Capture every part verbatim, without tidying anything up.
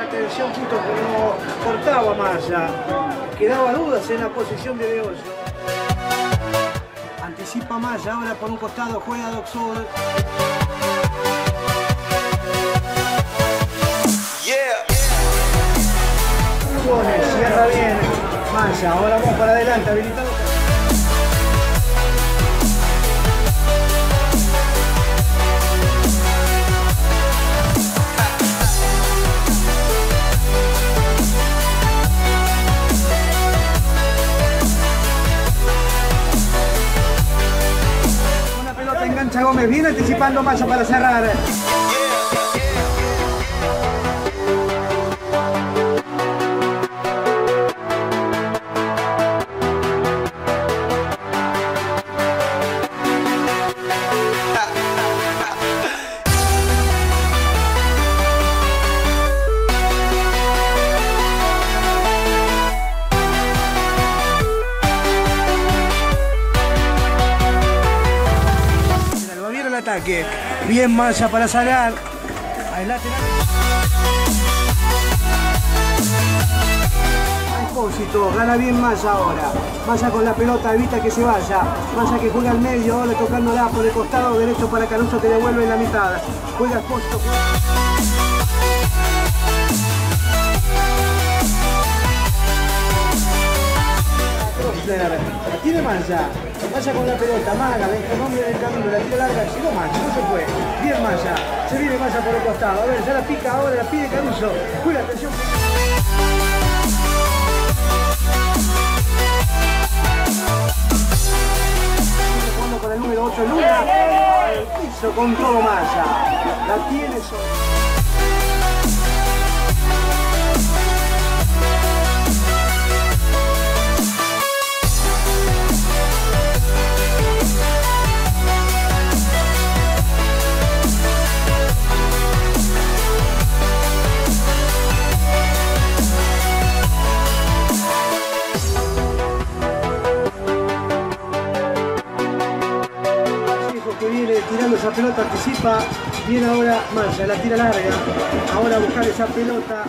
atención justo como cortaba Maya. Quedaba dudas en la posición de De Hoyo. Anticipa Maya, ahora por un costado juega Doxur. Yeah. Cierra bien Maya, ahora vamos para adelante, habilitado. Una pelota engancha Gómez, viene anticipando Maya para cerrar. Ataque. Bien Maya para sacar. Al lateral. Expósito, gana bien Maya ahora. Maya con la pelota, evita que se vaya. Maya que juega al medio, ahora tocándola por el costado derecho para Caruso que devuelve en la mitad. Juega Expósito. La tiene Maya. Maya con la pelota, Maga, deja el hombre en el camino, la tira larga, llegó Maya, no se fue. Bien Maya, se viene Maya por el costado. A ver, ya la pica ahora, la pide Caruso. Cuida, atención. Jugando con el número ocho, Luna. Al piso con todo Maya. La tiene sola. Que viene tirando esa pelota, anticipa, viene ahora Maya, la tira larga, ahora a buscar esa pelota.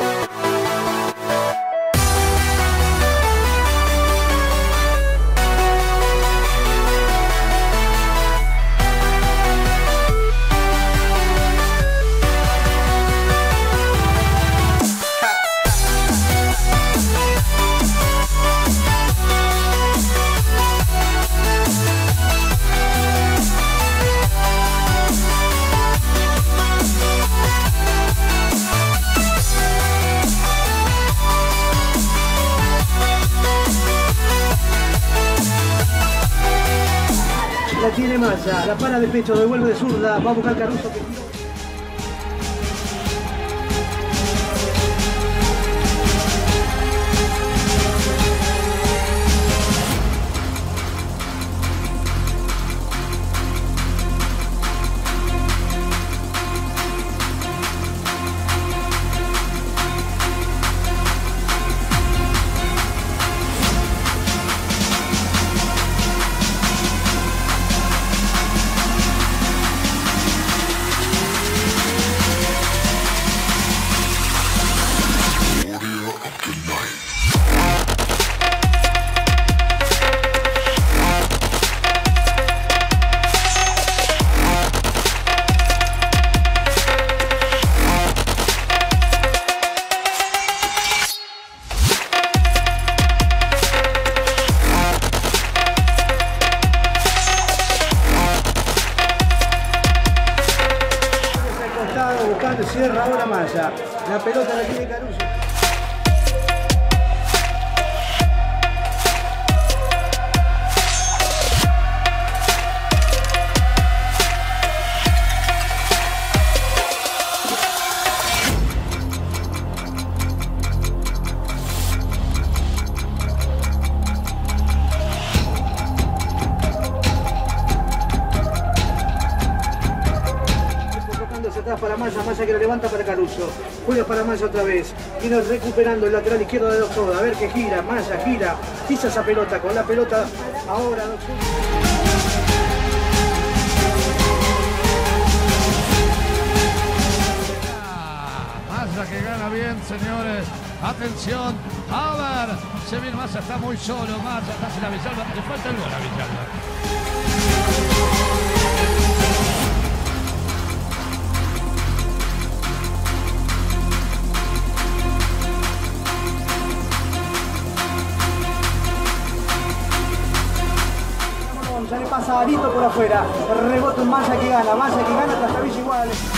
La tiene Maya, la para de pecho, devuelve de zurda, va a buscar Caruso que tiró. Buscando, cierra ahora Maya. La pelota la tiene Caruso. Atrás para Maya, Maya que lo levanta para Caruso. Juega para Maya otra vez. Viene recuperando el lateral izquierdo de Doxur. A ver que gira, Maya gira. Pisa esa pelota, con la pelota ahora Doxur. Massa que gana bien, señores. Atención, a ver, se viene Massa, está muy solo, Massa está sin la Villalba, le falta el gol a Villalba. Ya le pasa a Arito por afuera, rebote en Massa que gana, Massa que gana, hasta Villa igual.